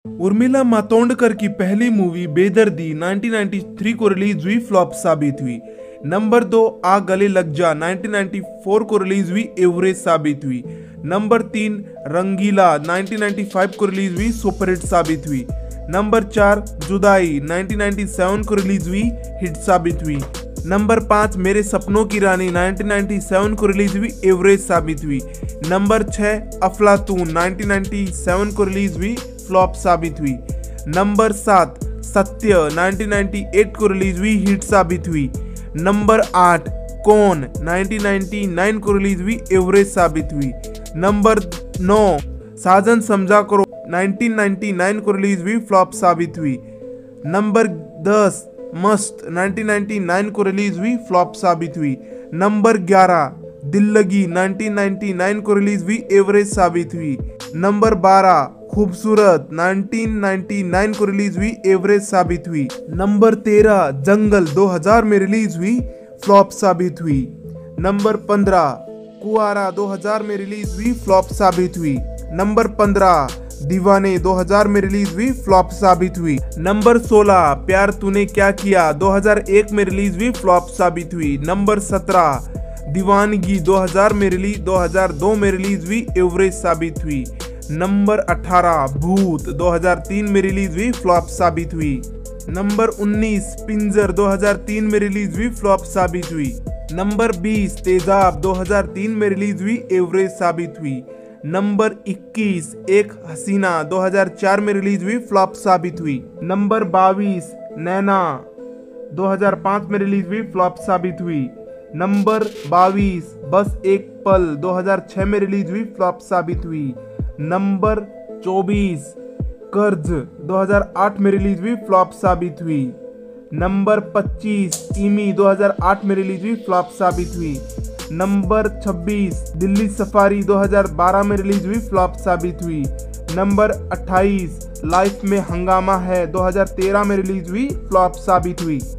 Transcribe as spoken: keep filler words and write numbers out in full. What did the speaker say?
उर्मिला मातोंडकर की पहली movie Bedardi nineteen ninety three को रिलीज हुई, फ्लॉप साबित हुई। नंबर दो Aa Gale Lag Ja nineteen ninety four को रिलीज हुई, एवरेज साबित हुई। नंबर तीन रंगीला नाइनटीन नाइंटी फाइव को रिलीज हुई, सुपरहिट साबित हुई। नंबर चार जुदाई नाइनटीन नाइंटी सेवन को रिलीज हुई, हिट साबित हुई। नंबर पाँच Mere Sapnon Ki Rani nineteen ninety seven को रिलीज हुई, एवरेज साबित हुई। नंबर छः अफलातून नाइनटीन नाइंटी सेवन को रिलीज हुई, फ्लॉप साबित हुई। नंबर सात सत्य नाइनटीन नाइंटी एट को रिलीज हुई, हिट साबित हुई। नंबर आठ कौन नाइनटीन नाइंटी नाइन को रिलीज हुई, एवरेज साबित हुई। नंबर नौ Saajan Samjha Karo nineteen ninety nine को रिलीज हुई, फ्लॉप साबित हुई। नंबर दस मस्त नाइनटीन नाइंटी नाइन को रिलीज हुई, फ्लॉप साबित हुई। नंबर ग्यारह Dil Lagi nineteen ninety nine को रिलीज हुई, एवरेज साबित हुई। नंबर बारह खूबसूरत नाइनटीन नाइंटी नाइन को रिलीज हुई, एवरेज साबित हुई। नंबर तेरह जंगल दो हज़ार में रिलीज हुई, फ्लॉप साबित हुई। नंबर पंद्रह कुआरा दो हज़ार में रिलीज हुई, फ्लॉप साबित हुई। नंबर पंद्रह दीवाने दो हज़ार में रिलीज हुई, फ्लॉप साबित हुई। नंबर सोलह प्यार तूने क्या किया दो हज़ार एक में रिलीज हुई, फ्लॉप साबित हुई। नंबर सत्रह दीवानगी दो हज़ार में रिलीज दो हज़ार दो में रिलीज हुई, एवरेज साबित हुई। नंबर अठारह भूत दो हज़ार तीन में रिलीज हुई, फ्लॉप साबित हुई। नंबर उन्नीस पिंजर दो हज़ार तीन में रिलीज हुई, फ्लॉप साबित हुई। नंबर बीस तेजाब दो हज़ार तीन में रिलीज हुई, एवरेज साबित हुई। नंबर इक्कीस एक हसीना दो हज़ार चार में रिलीज हुई, फ्लॉप साबित हुई। नंबर बाईस नैना दो हज़ार पाँच में रिलीज हुई, फ्लॉप साबित हुई। नंबर बाईस बस एक पल दो हज़ार छह में रिलीज हुई, फ्लॉप साबित हुई। नंबर चौबीस कर्ज दो हज़ार आठ में रिलीज हुई, फ्लॉप साबित हुई। नंबर पच्चीस ईमी दो हज़ार आठ में रिलीज हुई, फ्लॉप साबित हुई। नंबर छब्बीस दिल्ली सफारी दो हज़ार बारह में रिलीज हुई, फ्लॉप साबित हुई। नंबर अट्ठाईस लाइफ में हंगामा है दो हज़ार तेरह में रिलीज हुई, फ्लॉप साबित हुई।